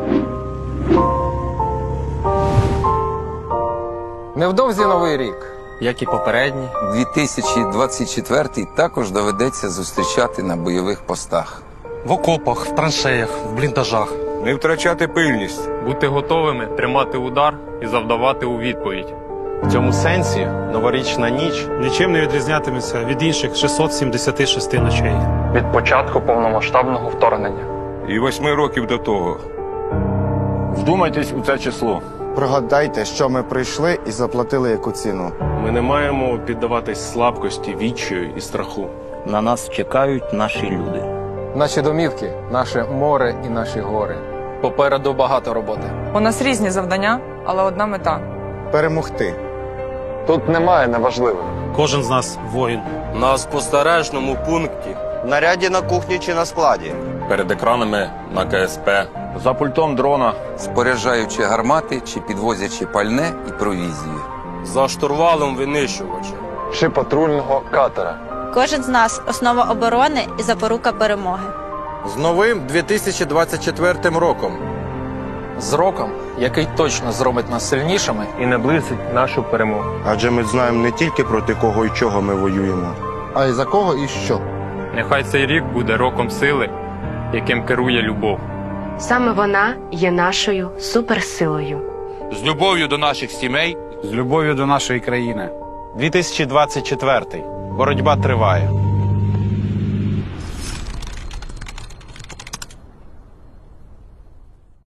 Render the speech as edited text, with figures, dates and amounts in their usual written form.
Невдовзі Новий рік. Як і попередні. 2024 також доведеться зустрічати на бойових постах. В окопах, в траншеях, в бліндажах. Не втрачати пильність. Бути готовими тримати удар і завдавати у відповідь. В цьому сенсі новорічна ніч Нічим не відрізнятиметься від інших 676 ночей. Від початку повномасштабного вторгнення. І 8 років до того. Вдумайтесь у це число. Пригадайте, що ми прийшли і заплатили яку ціну. Ми не маємо піддаватись слабкості, відчаю і страху. На нас чекають наші люди. Наші домівки, наше море і наші гори. попереду багато роботи. У нас різні завдання, але одна мета. Перемогти. Тут немає неважливих. Кожен з нас воїн. На спостережному пункті. В наряді на кухні чи на складі. Перед екранами на КСП. За пультом дрона. Споряджаючи гармати чи підвозячи пальне і провізію. За штурвалом винищувача. Чи патрульного катера. Кожен з нас – основа оборони і запорука перемоги. З новим 2024 роком. З роком, який точно зробить нас сильнішими І наблизить нашу перемогу. Адже ми знаємо не тільки проти кого і чого ми воюємо, а й за кого і що. Нехай цей рік буде роком сили, яким керує любов. Саме вона є нашою суперсилою. З любов'ю до наших сімей. З любов'ю до нашої країни. 2024. Боротьба триває.